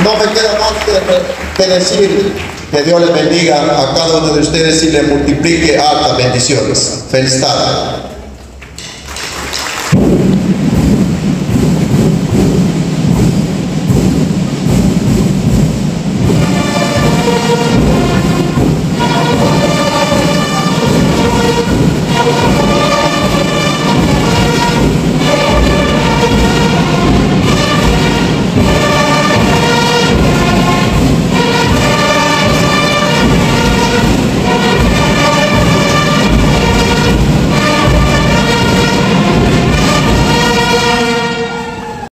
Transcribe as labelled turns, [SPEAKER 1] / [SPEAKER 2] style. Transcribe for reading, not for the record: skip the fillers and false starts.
[SPEAKER 1] No me queda más que decir que Dios les bendiga a cada uno de ustedes y les multiplique altas bendiciones. Felicidades.